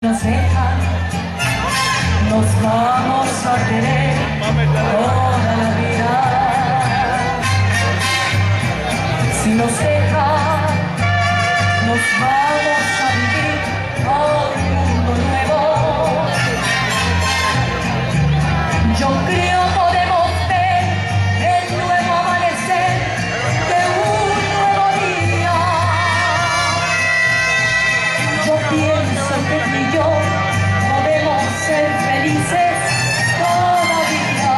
nos dejan, nos vamos a querer toda la vida. Si nos dejan, nos vamos a vivir a un mundo nuevo. Yo creo podemos ver el nuevo amanecer de un nuevo día. Yo pienso que tú y yo podemos ser felices todavía.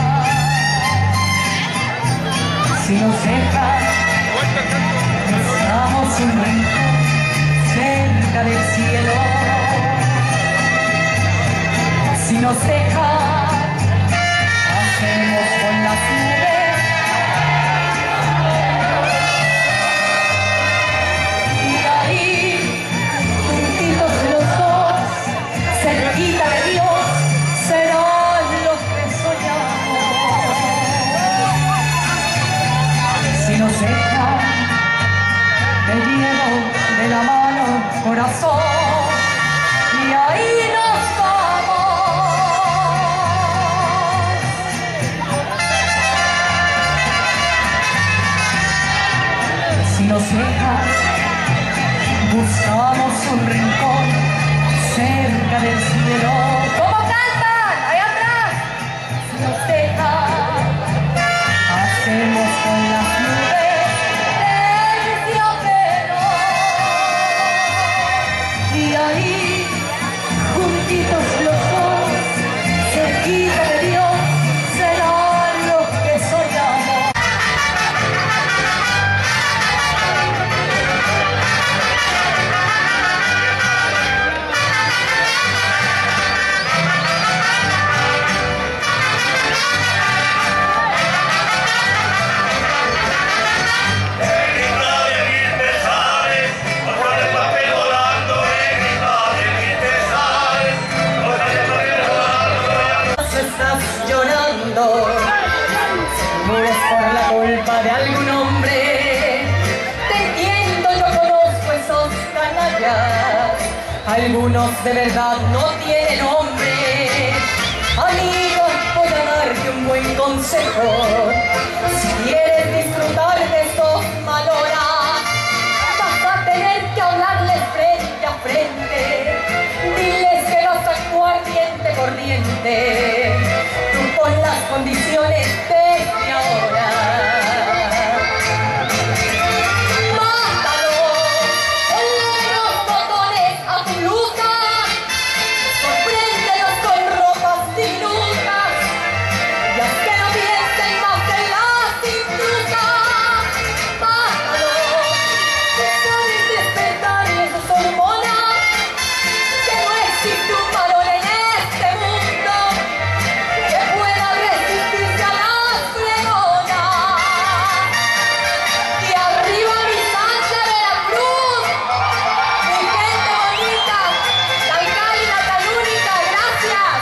Si nos dejan, estamos un rincón cerca del cielo. Si nos dejan, hacemos con las nubes y ahí, juntitos los dos, cerquita de Dios, serán los que soñamos. Si nos dejan, te llevo de la mano, corazón, y ahí nos vamos. Si nos dejan, buscamos un rincón cerca del cielo. ¿Cómo cantan? Allá atrás. Si nos dejan, hacemos con las nubes terciopelo. Y ahí, juntitos los dos, cerquita de Dios, serán los que soñamos. Estás llorando, seguro es por la culpa de algún hombre. Te entiendo, yo conozco esos canallas, algunos de verdad no tienen nombre. Amiga, voy a darte un buen consejo. Si quieres disfrutar de estos maloras, vas a tener que hablarles frente a frente. Diles que vas a actuar diente por diente. Tú pon las condiciones desde ahora. Mátalo, ponle los botones a tu blusa, sorpréndelos con ropas diminutas y haz que no piensen más en las intrusas. Mátalo, que sabes despertarle sus hormonas, que no existe un varón en este mundo que pueda resistirse a las fregonas. Y arriba mi Sánchez de la Cruz, mi gente bonita, tan cálida, tan única, gracias.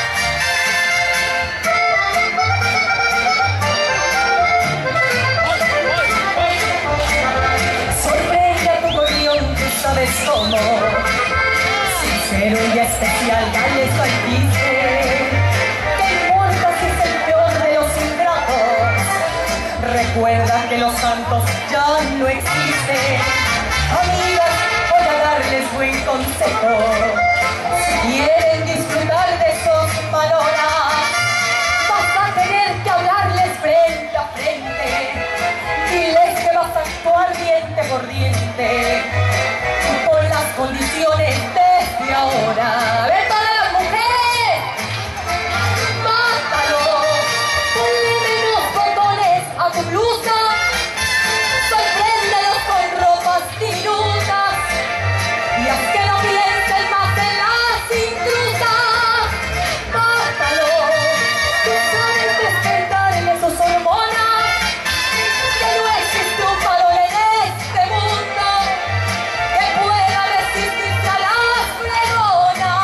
Sorprende a tu gorrión, tú sabes cómo. Sincero y especial, dale su alquice. ¿Qué importa si es el peor de los ingratos? Recuerda que los santos ya no existen. Amigas, voy a darles buen consejo. Si quieren disfrutar de esos maloras, vas a tener que hablarles frente a frente. Diles que vas a actuar diente por diente. Tú pon las condiciones desde ahora. A ver, todas las mujeres, mátalo, ponle menos botones a tu blusa, sorpréndelos con ropas diminutas y haz que no piensen más en las intrusas. Mátalo, tú sabes despertarle sus hormonas, que no existe un varón en este mundo que pueda resistirse a las fregonas.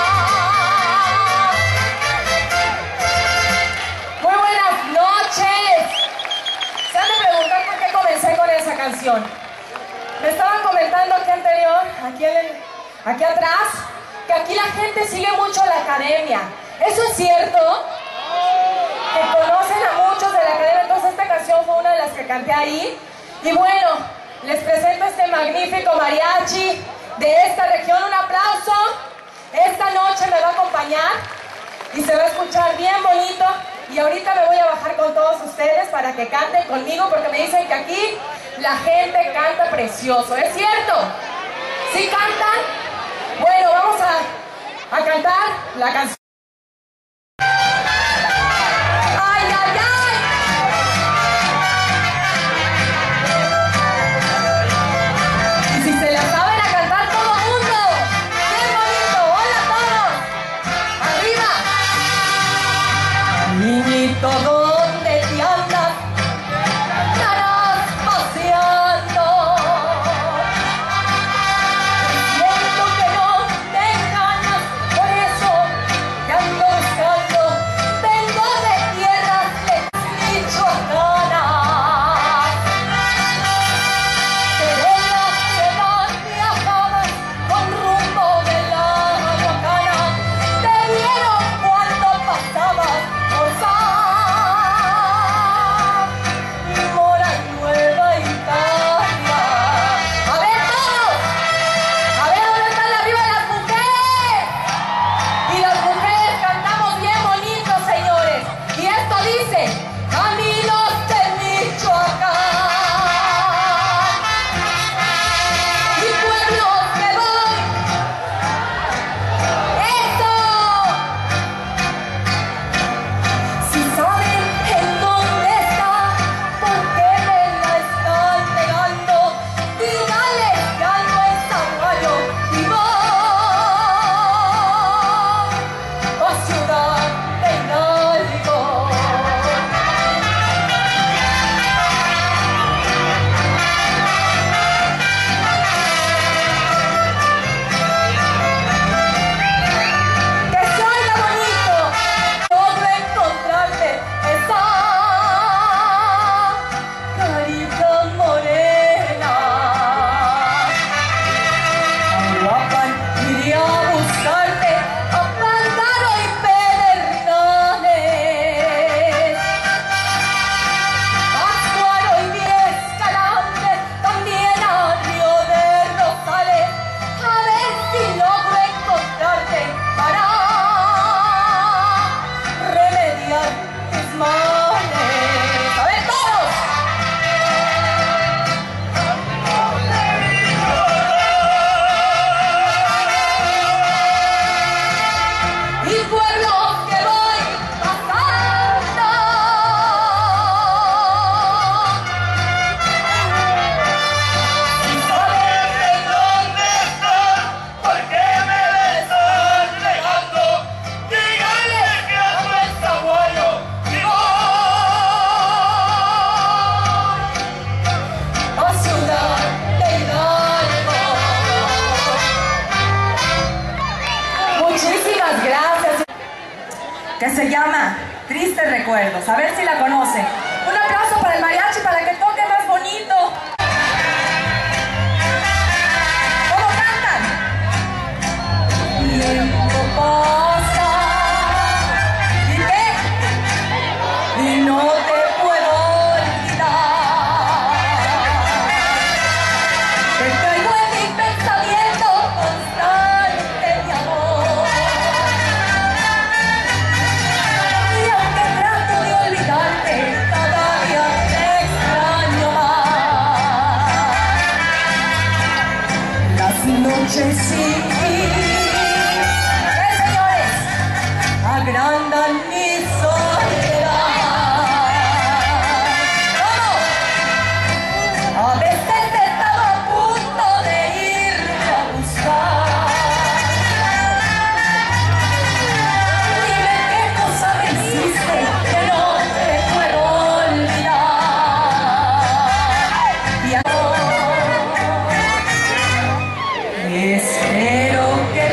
Muy buenas noches. Se han de preguntar por qué comencé con esa canción. Me estaban comentando aquí anterior, aquí atrás, que aquí la gente sigue mucho la academia. ¿Eso es cierto? Que conocen a muchos de la academia. Entonces esta canción fue una de las que canté ahí. Y bueno, les presento este magnífico mariachi de esta región. Un aplauso. Esta noche me va a acompañar y se va a escuchar bien bonito. Y ahorita me voy a bajar con todos ustedes para que canten conmigo, porque me dicen que aquí la gente canta precioso. ¿Es cierto? ¿Sí cantan? Bueno, vamos a cantar la canción. ¡Ay, ay, ay! Y si se la saben a cantar todo el mundo. ¡Qué bonito! ¡Hola a todos! ¡Arriba! Niñito, ¿dónde te andas? Andarás paseando. Siento que no te ganas, por eso te ando buscando. Vengo de tierras michoacanas. Serenas que van viajadas con rumbo de la Huacana. Te vieron cuando pasabas por San Mora, Nueva Italia. A ver todos, a ver dónde están arriba las mujeres. Y las mujeres cantamos bien bonito, señores. Y esto dice: caminos de Michoacán y pueblos que voy. ¡Eso! Si saben en dónde está, ¿por qué me la están negando? Dígales que ando en Zaguayo y voy a Ciudad de Hidalgo. Que se oiga bonito. Logro encontrarte esa carita morena. A Uruapan iré a buscarte, a Pándaro y Pedernales. Pátzcuaro y Escalante, también a Río de Rosales. A ver si logro encontrarte para remediar tus males. A ver todos. Y pueblos que voy pasando. Si saben en dónde están, ¿por qué me la están negando? Díganles que ando en Zaguayo y voy a Ciudad de Hidalgo. Muchísimas gracias. Que se llama Tristes Recuerdos. A ver si la conocen. Un aplauso para el mariachi para que toque más bonito. ¿Cómo cantan? Tiempo pasa. ¿Y qué? Y no te puedo olvidar. Te traigo en mi pensamiento constante, mi amor. Y aunque trato de olvidarte, todavía te extraño más. Las noches sin ti, señores, agrandan mi soledad. ¿Cómo? A veces he estado a punto de irte a buscar. Dime qué cosa me hiciste que no te puedo olvidar. Y ahora espero que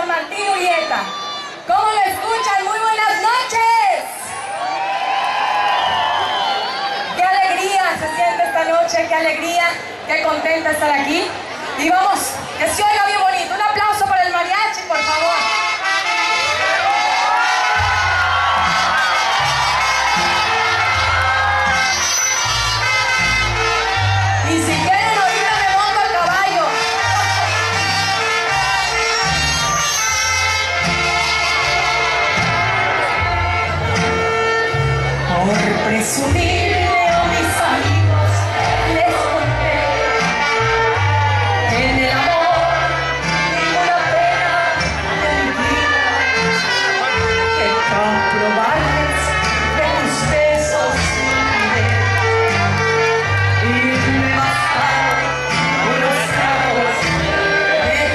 don Martín Urieta. ¿Cómo lo escuchan? Muy buenas noches. Qué alegría se siente esta noche, qué alegría, qué contenta estar aquí. Y vamos, que se oiga bien bonito. Un aplauso para el mariachi, por favor. Y si quieren oírme, me monto al caballo. Por presumirle a mis amigos les conté que en el amor ninguna pena tendría, que comprobarles de tus besos y me bastaron unos tragos de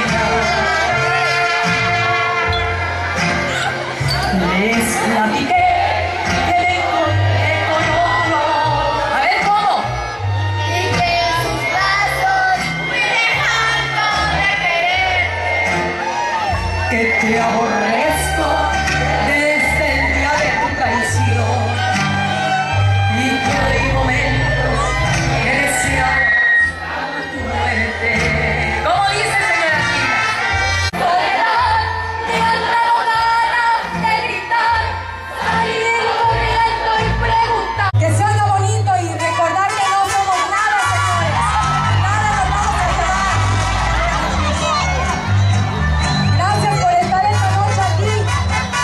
tequila. Les platiqué que me encontré con otro. A ver, ¿cómo? Y que en sus brazos fui dejando de querer. Que te aborrezco desde el día de tu traición. Y que hay momentos que deseamos tu muerte. ¿Cómo dice, señora Gina? Soledad, me han dado ganas de gritar, salir corriendo y preguntar. Que se oiga bonito y recordar que no somos nada, señores. Nada nos vamos a llevar. Gracias por estar esta noche aquí.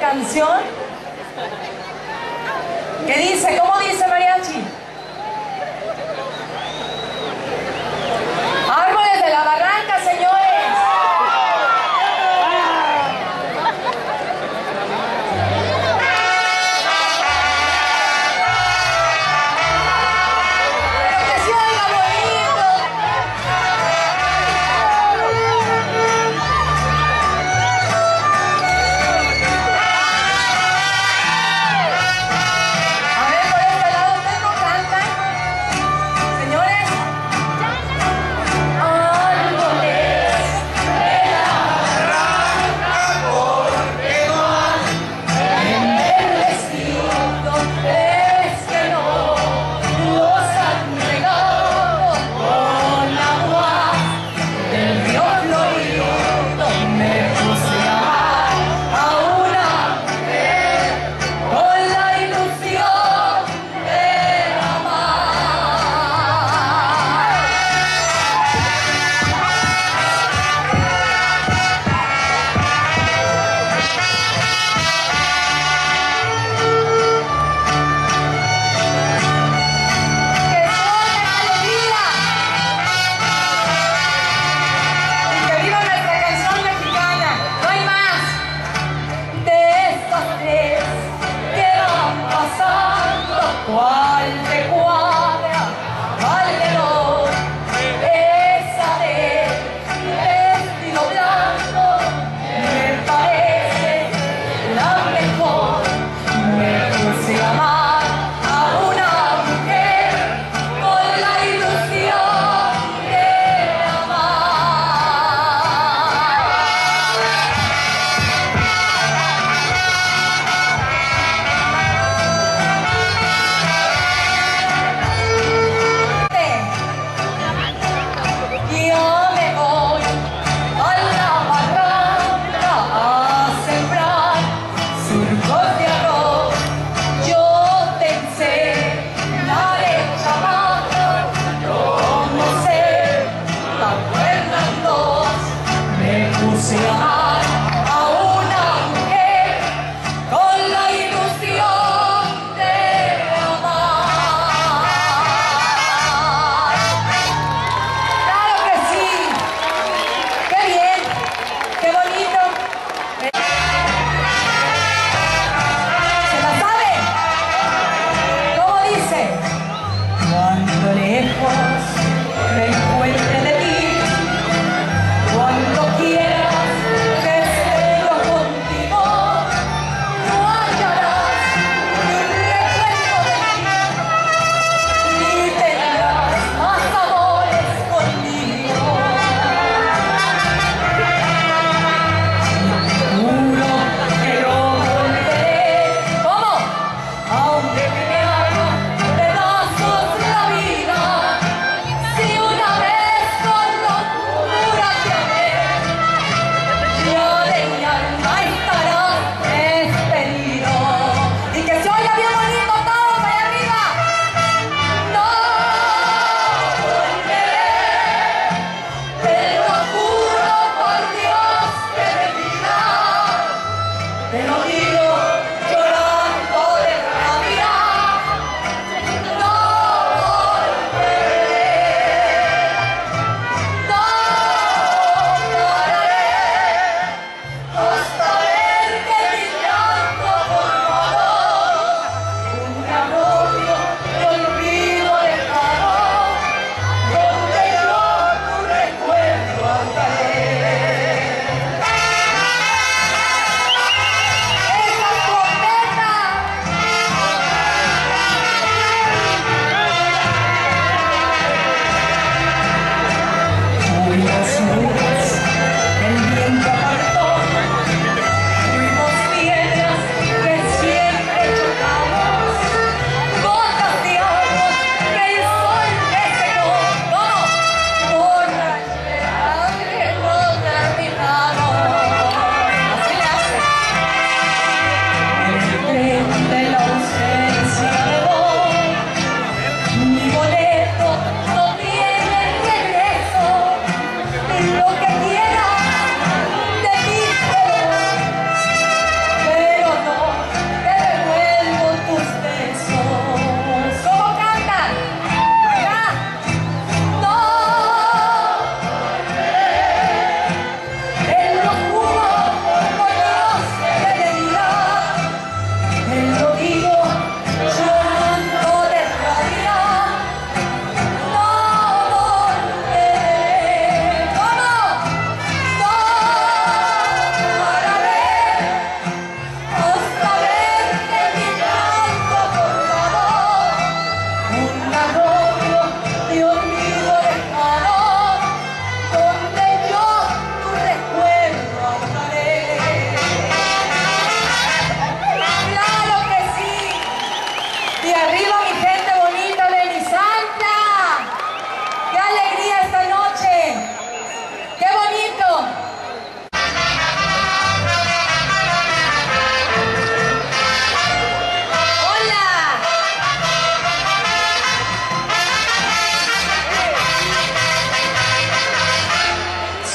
canción que dice, ¿cómo dice, mariachi? Árboles de la barranca, señores. A ver,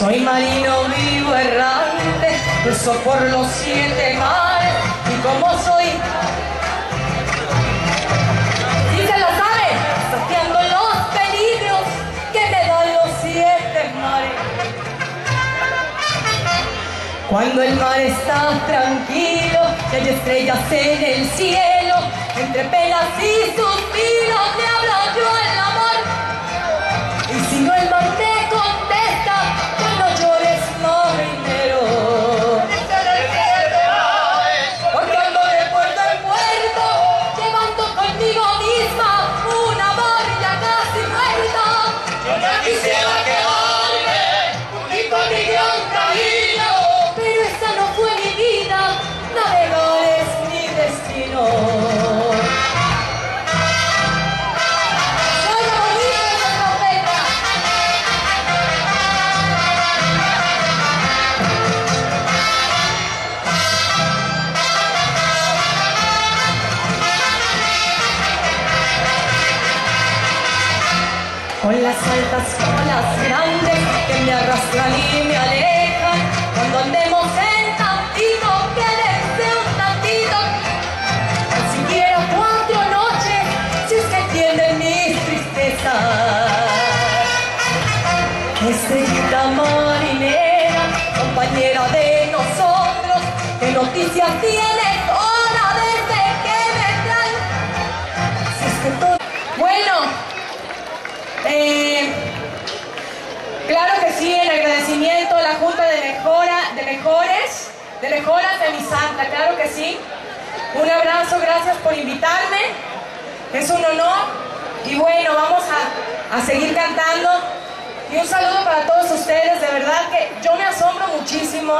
Soy marino vivo errante, cruzo por los 7 mares, y como soy, ¿sí se lo sabe? Saciando los peligros que me dan los 7 mares. Cuando el mar está tranquilo y hay estrellas en el cielo, entre penas y suspiros me hablo yo el amor. Y si no el mar me contesta, pues no llores, marinero. Porque ando de puerto en puerto, llevando conmigo misma una barca casi muerta. Yo ya quisiera quedarme y con mi gran camino, pero esa no fue mi vida, navegar es mi destino. Con las altas olas grandes que me arrastran y me alejan, cuando andemos en tantito, quédense un tantito, tan siquiera 4 noches, si es que entienden mis tristezas. Estrellita marinera, compañera de nosotros, ¿qué noticias tienes ahora desde que vendrán? Si es que todo... Bueno, claro que sí, en agradecimiento a la Junta de Mejoras de mi Santa, claro que sí. Un abrazo, gracias por invitarme, es un honor. Y bueno, vamos a seguir cantando. Y un saludo para todos ustedes, de verdad que yo me asombro muchísimo,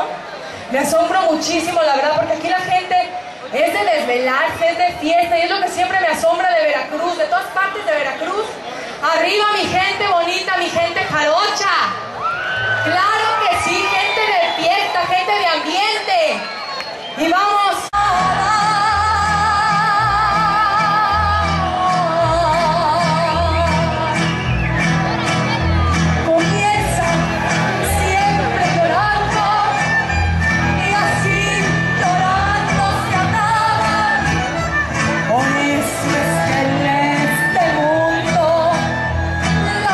la verdad, porque aquí la gente es de desvelarse, es de fiesta, y es lo que siempre me asombra de Veracruz, de todas partes de Veracruz. Arriba mi gente bonita, mi gente jarocha. Claro que sí, gente de fiesta, gente de ambiente. Y vamos. Comienza siempre llorando y así llorando se acaba. Con eso es que en este mundo la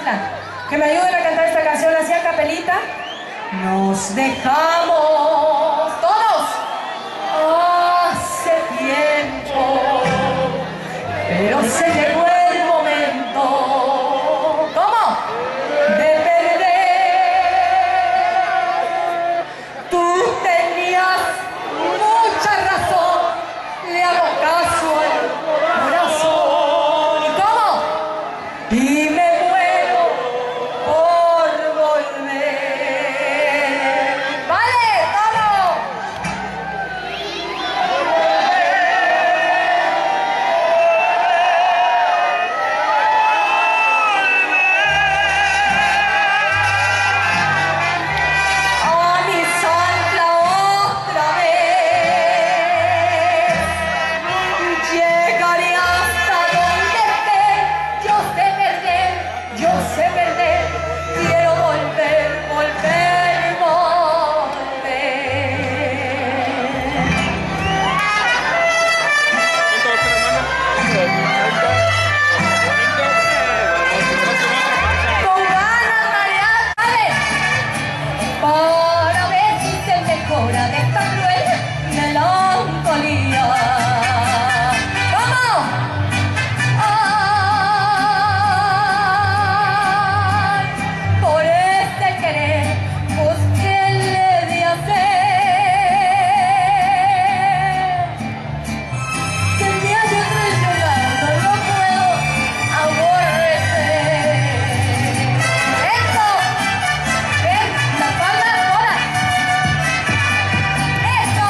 chancla. Que me ayuden a cantar esta canción así a capelita. Nos dejamos todos hace tiempo, pero se llegó el momento. ¿Cómo? De perder. Tú tenías mucha razón. Le hago caso al corazón. ¿Y cómo? Y me muero por volver. ¡Vale! ¡Todo! A mi chancla otra vez. Llegaré hasta donde esté. Yo sé perder, yo sé perder. Quiero volver, volver, volver. Con ganas, María, dale. Para ver si se mejora de esta cruel melancolía. ¡Vamos! ¡Ay! Por este querer, pues ¿qué le de hacer? Que me haya traicionado, no puedo aborrecer. ¡Esto! ¡Ven! ¡La palma ahora! ¡Esto!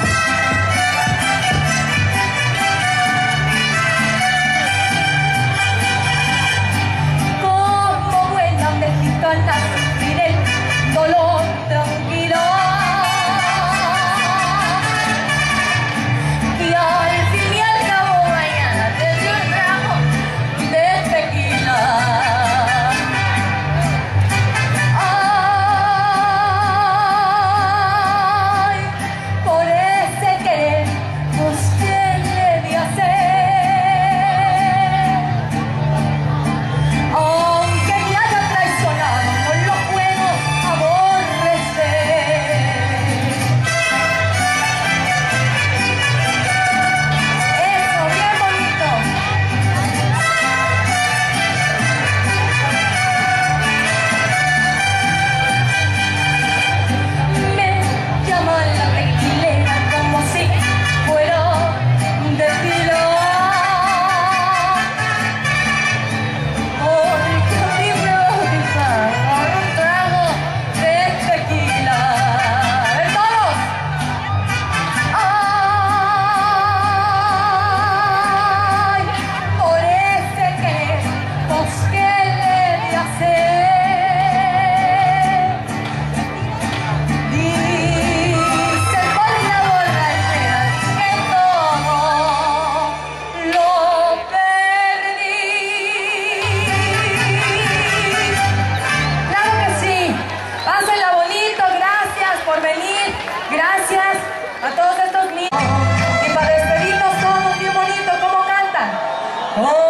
Como buena mexicana, sufriré el dolor tranquilo. Y al fin y al cabo mañana te doy un trago de tequila. Ay, por ese querer, pues ¿qué le de hacer? Aunque me haya traicionado, no lo puedo aborrecer. Eso, bien bonito. Me llaman la tequilera como si fuera de filo. Porque a mí me bautizaron un trago de tequila. ¡Todos! ¡Ay! Por ese querer, pues ¿qué le de hacer? Dice por la borrachera que todo lo perdí. Claro que sí. Pásenla bonito. Gracias por venir. Gracias a todos estos niños. Y para despedirnos todos bien bonito, ¿cómo cantan?